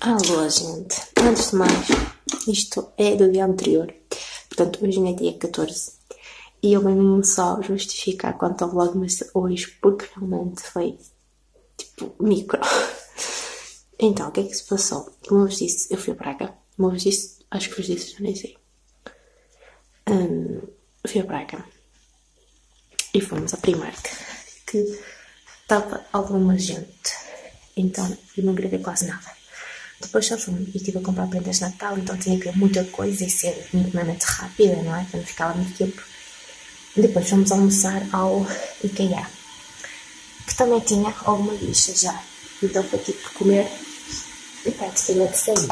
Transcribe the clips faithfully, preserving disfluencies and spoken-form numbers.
Alô, gente. Antes de mais, isto é do dia anterior. Portanto, hoje é dia catorze. E eu venho só justificar quanto ao vlogmas de hoje, porque realmente foi, tipo, micro. Então, o que é que se passou? Como eu vos disse, eu fui a Braga. Como eu vos disse, acho que vos disse, já nem sei. Um, fui a Braga. E fomos a Primark, que estava alguma gente. Então, eu não gravei quase nada. Depois só fui e estive a comprar prendas de Natal, então tinha que ver muita coisa e ser minimamente rápida, não é? Para não ficar lá muito tempo. Depois fomos almoçar ao IKEA, que também tinha alguma lixa já. Então foi tipo comer e praticamente sair.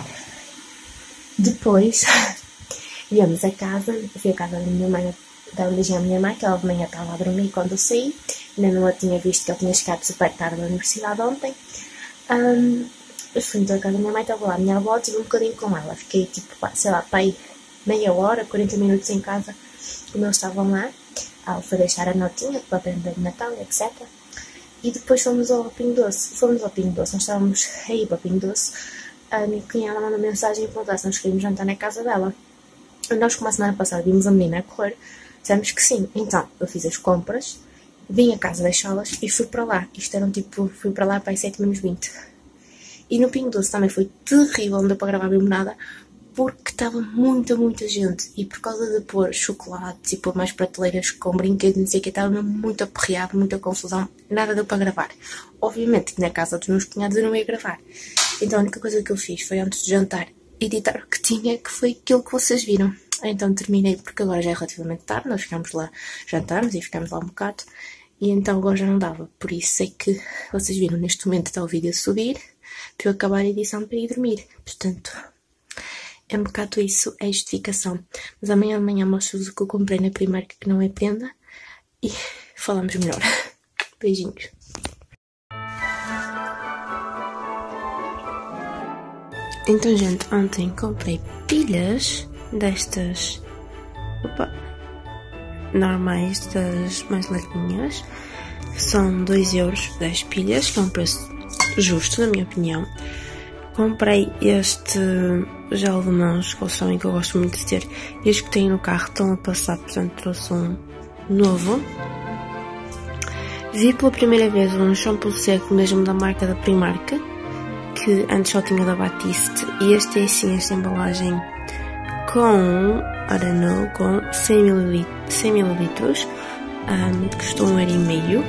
Depois viemos a casa, fui à casa da minha mãe, dar um beijinho à minha mãe, que ela de manhã estava a dormir quando eu saí. Ainda não a tinha visto, que eu tinha chegado super tarde da universidade ontem. Um, Eu fui então à casa da minha mãe, estava lá a minha avó, tive um bocadinho com ela. Fiquei tipo, sei lá, para aí meia hora, quarenta minutos em casa, como eles estavam lá. Ela foi deixar a notinha para a prenda de Natal, etcétera. E depois fomos ao Pingo Doce. Fomos ao Pingo Doce, nós estávamos aí para o Pingo Doce. A minha cunhada mandou mensagem e perguntou se nós queríamos jantar na casa dela. E nós, como a semana passada vimos a menina a correr, dissemos que sim. Então, eu fiz as compras, vim a casa deixá-las e fui para lá. Isto era um tipo, fui para lá para aí sete menos vinte. E no Pingo Doce também foi terrível, não deu para gravar mesmo nada, porque estava muita, muita gente. E por causa de pôr chocolates e pôr mais prateleiras com brinquedos, não sei o que, estava mesmo muito aperreado, muita confusão, nada deu para gravar. Obviamente que na casa dos meus cunhados eu não ia gravar. Então a única coisa que eu fiz foi, antes de jantar, editar o que tinha, que foi aquilo que vocês viram. Então terminei, porque agora já é relativamente tarde, nós ficámos lá, jantámos e ficámos lá um bocado. E então agora já não dava, por isso é que vocês viram, neste momento está o vídeo a subir, para eu acabar a edição para ir dormir. Portanto, é um bocado isso, é a justificação. Mas amanhã de manhã mostro-vos o que eu comprei na Primark, que não é prenda, e falamos melhor. Beijinhos. Então, gente, ontem comprei pilhas destas, opa, normais, das mais larguinhas. São dois euros dez pilhas, que é um preço justo, na minha opinião. Comprei este gel de mãos, que eles sabem que eu gosto muito de ter. Este que tenho no carro estão a passar, portanto trouxe um novo. Vi pela primeira vez um shampoo seco mesmo da marca da Primark, que antes só tinha da Batiste. E este é assim, esta embalagem com, I don't know, com cem mililitros. Um, custou um euro e meio.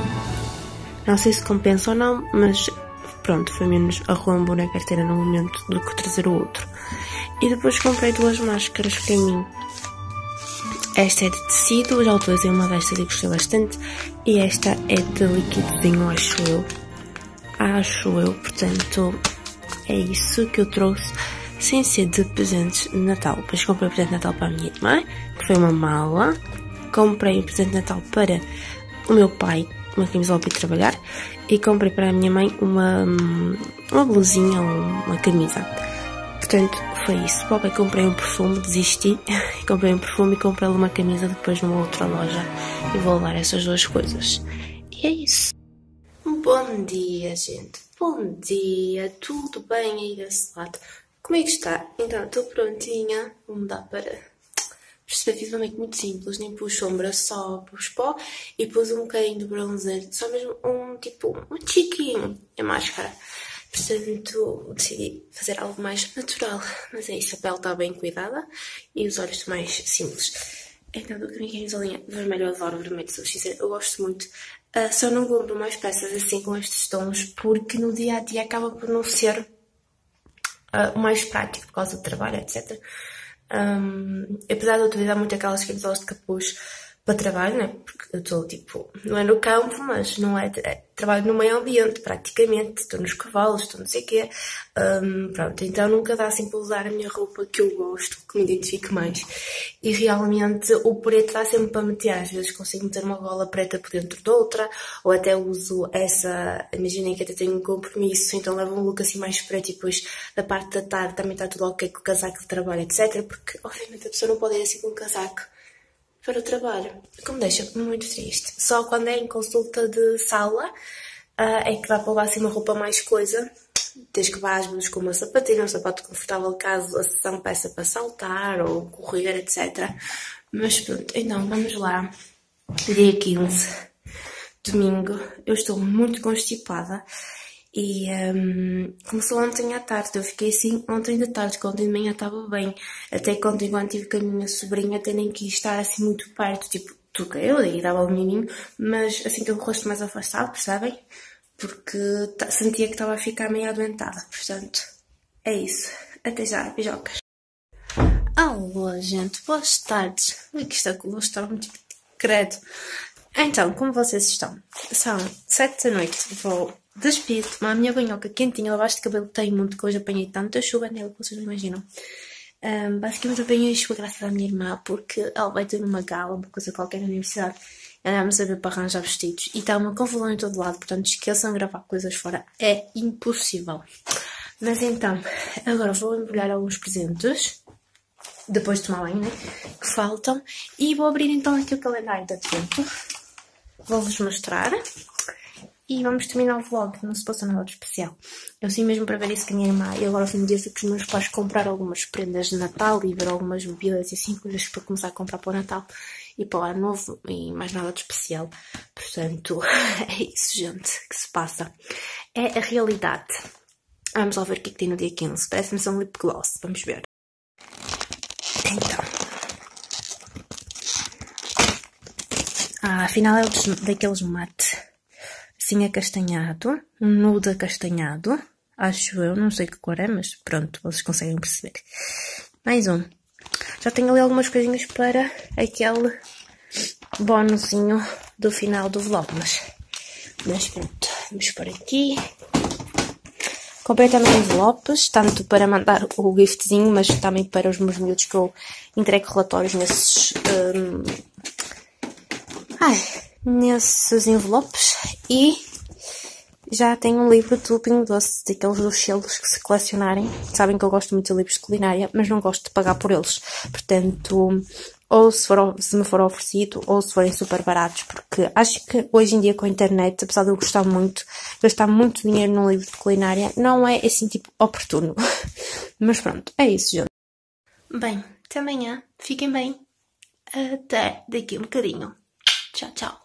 Não sei se compensa ou não, mas pronto, foi menos arrombo na carteira no momento do que trazer o outro. E depois comprei duas máscaras para mim. Esta é de tecido, já utilizei uma destas e gostei bastante. E esta é de liquidozinho, acho eu. Acho eu, portanto, é isso que eu trouxe, sem ser de presentes de Natal. Depois comprei o presente de Natal para a minha irmã, que foi uma mala. Comprei o presente de Natal para o meu pai, uma camisola para ir trabalhar, e comprei para a minha mãe uma, uma blusinha ou uma camisa. Portanto, foi isso. Para o pai comprei um perfume, desisti, comprei um perfume e comprei uma camisa depois numa outra loja, e vou levar essas duas coisas. E é isso. Bom dia, gente. Bom dia. Tudo bem aí desse lado? Como é que está? Então, estou prontinha. Vou mudar para... Percebi, fiz uma make muito simples, nem pus sombra, só pus pó e pus um bocadinho de bronzer, só mesmo um tipo, um tiquinho, a máscara. Portanto, decidi fazer algo mais natural, mas é isso, a pele está bem cuidada e os olhos estão mais simples. Então, do que a minha camisolinha vermelho, eu adoro vermelho, se eu sincera, eu gosto muito. Uh, só não compro mais peças assim com estes tons, porque no dia a dia acaba por não ser uh, o mais prático, por causa do trabalho, etcétera. Um, apesar de eu utilizar muito aquelas camisolas de capuz para trabalho, né? Porque eu estou tipo, não é no campo, mas não é, é trabalho no meio ambiente praticamente, estou nos cavalos, estou não sei o quê, um, pronto, então nunca dá assim para usar a minha roupa que eu gosto, que me identifique mais, e realmente o preto dá sempre para meter, às vezes consigo meter uma gola preta por dentro de outra, ou até uso essa, imaginem que até tenho um compromisso, então levo um look assim mais preto e depois da parte da tarde também está tudo ok com o casaco de trabalho, etcétera, porque obviamente a pessoa não pode ir assim com um casaco para o trabalho, que me deixa muito triste. Só quando é em consulta de sala uh, é que dá para levar assim uma roupa mais coisa, tens que básicos como uma sapatilha, um sapato confortável caso a sessão peça para saltar ou correr, etcétera. Mas pronto, então vamos lá. Dia quinze, domingo. Eu estou muito constipada e um, começou ontem à tarde. Eu fiquei assim ontem de tarde, que ontem de manhã estava bem. Até que ontem, quando tive com a minha sobrinha, até nem quis estar assim muito perto, tipo, toquei eu e dava o menininho, mas assim que o rosto mais afastado, percebem? Porque sentia que estava a ficar meio adoentada. Portanto, é isso. Até já, beijocas. Alô, gente, boas tardes. Ui, que esta luz está muito credo. Então, como vocês estão? São sete da noite. Vou despir, tomar a minha banhoca quentinha. Lavaste de cabelo tem muito, que hoje apanhei tanta chuva nele que vocês não imaginam. Um, basicamente, eu apanhei chuva graças à minha irmã, porque ela vai ter uma gala, uma coisa qualquer na universidade. Andámos a ver para arranjar vestidos e está uma confusão em todo lado, portanto esqueçam de gravar coisas fora, é impossível. Mas então, agora vou embrulhar alguns presentes, depois de tomar banho, né, que faltam, e vou abrir então aqui o calendário de advento, vou-vos mostrar, e vamos terminar o vlog, não se passa nada de especial. Eu sim mesmo para ver isso com a minha irmã, e agora ao fim do dia fui com os meus pais comprar algumas prendas de Natal, e ver algumas bebidas e assim, coisas para começar a comprar para o Natal. E para o ano novo, e mais nada de especial. Portanto, é isso, gente, que se passa. É a realidade. Vamos lá ver o que é que tem no dia quinze. Parece-me ser um lip gloss. Vamos ver. Então. Ah, afinal é daqueles mate. Assim acastanhado. Um nude acastanhado. Acho eu, não sei que cor é, mas pronto, vocês conseguem perceber. Mais um. Já tenho ali algumas coisinhas para aquele bónusinho do final do vlog, mas, mas pronto, vamos por aqui. Comprei também envelopes, tanto para mandar o giftzinho, mas também para os meus miúdos que eu entrego relatórios nesses, um, ai, nesses envelopes. E já tenho um livro do Pingo Doce, daqueles dos selos que se colecionarem. Sabem que eu gosto muito de livros de culinária, mas não gosto de pagar por eles. Portanto, ou se, for, se me for oferecido, ou se forem super baratos. Porque acho que hoje em dia com a internet, apesar de eu gostar muito, gastar muito dinheiro num livro de culinária, não é assim tipo oportuno. Mas pronto, é isso, gente. Bem, até amanhã. Fiquem bem. Até daqui um bocadinho. Tchau, tchau.